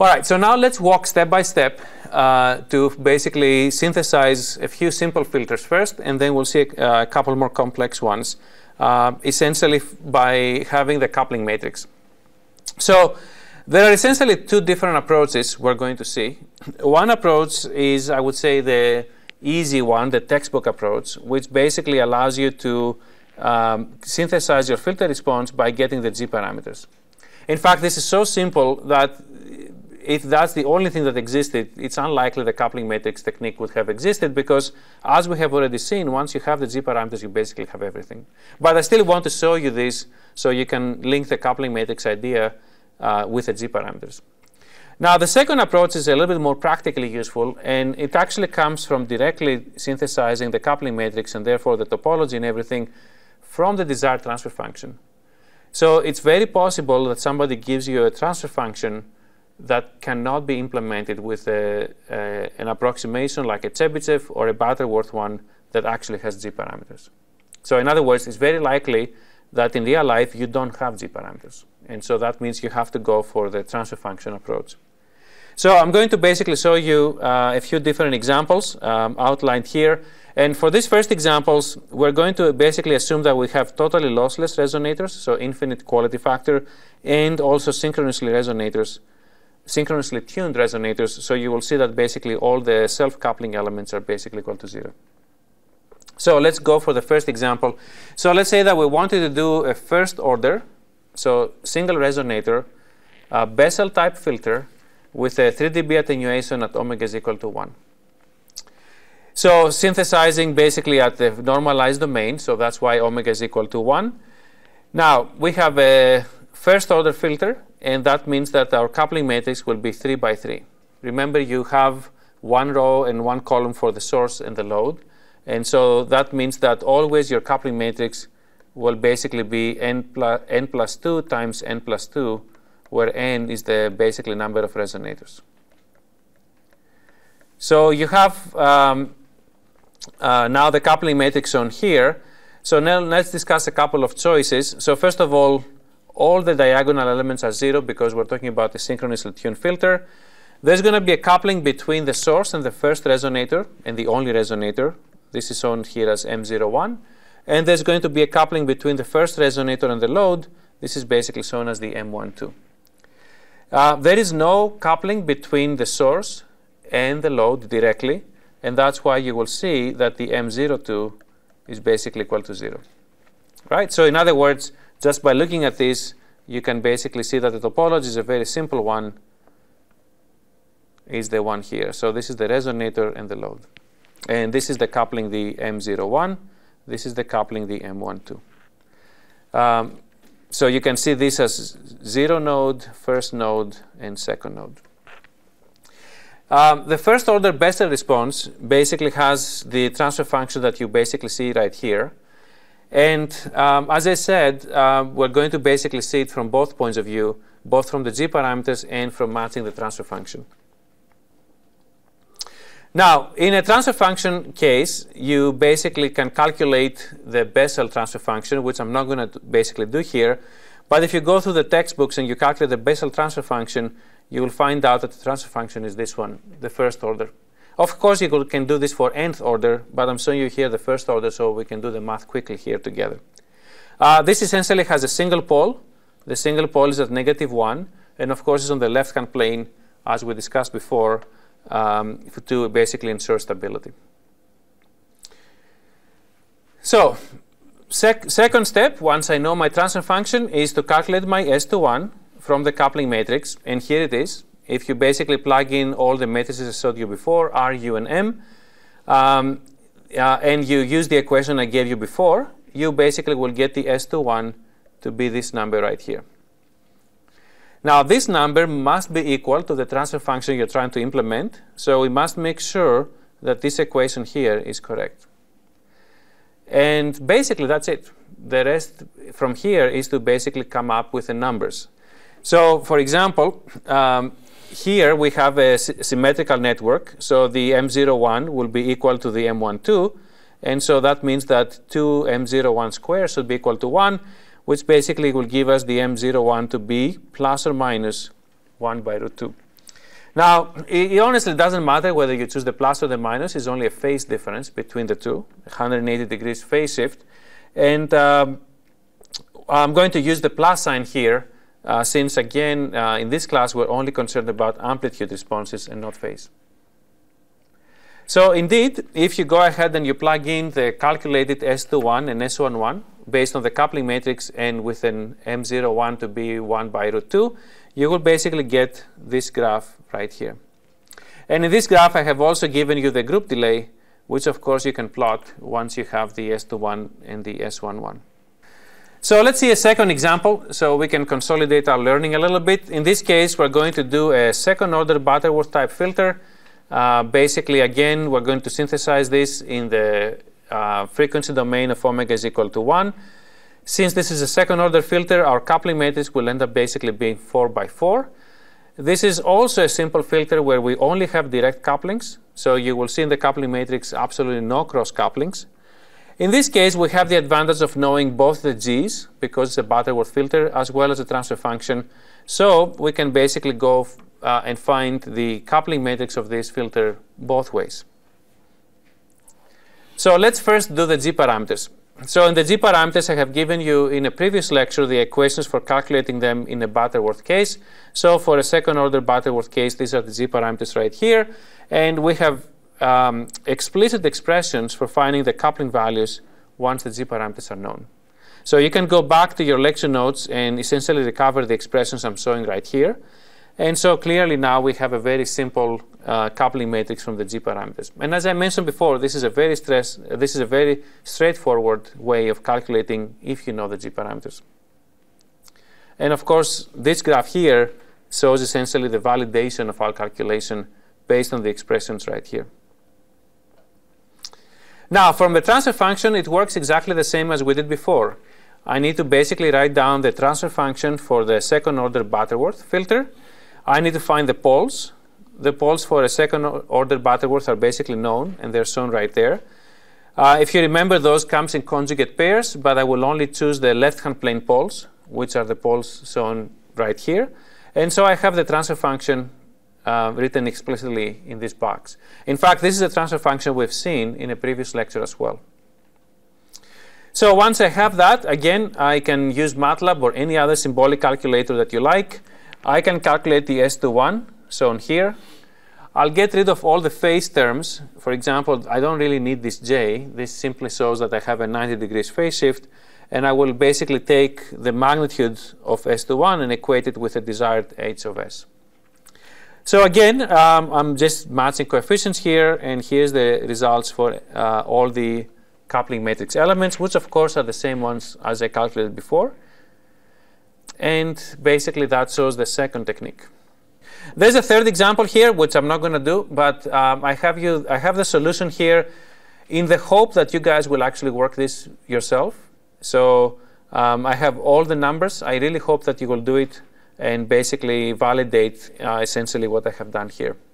All right, so now let's walk step by step to basically synthesize a few simple filters first, and then we'll see a couple more complex ones, essentially by having the coupling matrix. So there are essentially two different approaches we're going to see. One approach is, I would say, the easy one, the textbook approach, which basically allows you to synthesize your filter response by getting the G parameters. In fact, this is so simple that if that's the only thing that existed, it's unlikely the coupling matrix technique would have existed, because as we have already seen, once you have the G parameters, you basically have everything. But I still want to show you this so you can link the coupling matrix idea with the G parameters. Now, the second approach is a little bit more practically useful, and it actually comes from directly synthesizing the coupling matrix and therefore the topology and everything from the desired transfer function. So it's very possible that somebody gives you a transfer function that cannot be implemented with an approximation like a Chebyshev or a Butterworth one that actually has G parameters. So in other words, it's very likely that in real life you don't have G parameters. And so that means you have to go for the transfer function approach. So I'm going to basically show you a few different examples outlined here. And for these first examples, we're going to basically assume that we have totally lossless resonators, so infinite quality factor, and also synchronously tuned resonators. So you will see that basically all the self-coupling elements are basically equal to 0. So let's go for the first example. So let's say that we wanted to do a first order, so single resonator, Bessel-type filter with a 3 dB attenuation at omega is equal to 1. So synthesizing basically at the normalized domain, so that's why omega is equal to 1. Now, we have a first order filter, and that means that our coupling matrix will be 3 by 3. Remember, you have one row and one column for the source and the load. And so that means that always your coupling matrix will basically be n plus 2 times n plus 2, where n is the basically number of resonators. So you have now the coupling matrix on here. So now let's discuss a couple of choices. So first of all the diagonal elements are 0 because we're talking about a synchronously tuned filter. There's going to be a coupling between the source and the first resonator and the only resonator. This is shown here as M01. And there's going to be a coupling between the first resonator and the load. This is basically shown as the M12. There is no coupling between the source and the load directly, and that's why you will see that the M02 is basically equal to 0. Right? So in other words, just by looking at this, you can basically see that the topology is a very simple one, is the one here. So this is the resonator and the load. And this is the coupling, the M01. This is the coupling, the M12. So you can see this as 0 node, first node, and second node. The first order Bessel response basically has the transfer function that you basically see right here. And as I said, we're going to basically see it from both points of view, both from the G parameters and from matching the transfer function. Now, in a transfer function case, you basically can calculate the Bessel transfer function, which I'm not going to basically do here. But if you go through the textbooks and you calculate the Bessel transfer function, you will find out that the transfer function is this one, the first order. Of course, you can do this for nth order, but I'm showing you here the first order so we can do the math quickly here together. This essentially has a single pole. The single pole is at -1, and of course, it's on the left-hand plane, as we discussed before, to basically ensure stability. So, second step, once I know my transfer function, is to calculate my S21 from the coupling matrix, and here it is. If you basically plug in all the matrices I showed you before, R, U, and M, and you use the equation I gave you before, you basically will get the S21 to be this number right here. Now, this number must be equal to the transfer function you're trying to implement, so we must make sure that this equation here is correct. And basically, that's it. The rest from here is to basically come up with the numbers. So, for example, here we have a symmetrical network, so the M01 will be equal to the M12, and so that means that 2 M01 squared should be equal to 1, which basically will give us the M01 to be plus or minus 1 by root 2. Now, it honestly doesn't matter whether you choose the plus or the minus. It's only a phase difference between the two, 180 degrees phase shift. And I'm going to use the plus sign here since, again, in this class, we're only concerned about amplitude responses and not phase. So indeed, if you go ahead and you plug in the calculated S21 and S11 based on the coupling matrix and with an M01 to be 1 by root 2, you will basically get this graph right here. And in this graph, I have also given you the group delay, which of course you can plot once you have the S21 and the S11. So let's see a second example so we can consolidate our learning a little bit. In this case, we're going to do a second order Butterworth-type filter. Basically, again, we're going to synthesize this in the frequency domain of omega is equal to 1. Since this is a second order filter, our coupling matrix will end up basically being 4 by 4. This is also a simple filter where we only have direct couplings. So you will see in the coupling matrix absolutely no cross couplings. In this case, we have the advantage of knowing both the G's, because it's a Butterworth filter, as well as the transfer function. So we can basically go and find the coupling matrix of this filter both ways. So let's first do the G parameters. So in the G parameters, I have given you in a previous lecture the equations for calculating them in a Butterworth case. So for a second order Butterworth case, these are the G parameters right here. And we have explicit expressions for finding the coupling values once the G parameters are known. So you can go back to your lecture notes and essentially recover the expressions I'm showing right here. And so clearly now we have a very simple coupling matrix from the G parameters. And as I mentioned before, this is a very straightforward way of calculating if you know the G parameters. And of course, this graph here shows essentially the validation of our calculation based on the expressions right here. Now, from the transfer function, it works exactly the same as we did before. I need to basically write down the transfer function for the second order Butterworth filter. I need to find the poles. The poles for a second order Butterworth are basically known, and they're shown right there. If you remember, those comes in conjugate pairs, but I will only choose the left-hand plane poles, which are the poles shown right here. And so I have the transfer function written explicitly in this box. In fact, this is a transfer function we've seen in a previous lecture as well. So once I have that, again, I can use MATLAB or any other symbolic calculator that you like. I can calculate the S21, shown here. I'll get rid of all the phase terms. For example, I don't really need this J. This simply shows that I have a 90 degrees phase shift. And I will basically take the magnitude of S21 and equate it with the desired H of S. So again, I'm just matching coefficients here. And here's the results for all the coupling matrix elements, which of course are the same ones as I calculated before. And basically that shows the second technique. There's a third example here, which I'm not going to do, but I have the solution here in the hope that you guys will actually work this yourself. So I have all the numbers. I really hope that you will do it and basically validate essentially what I have done here.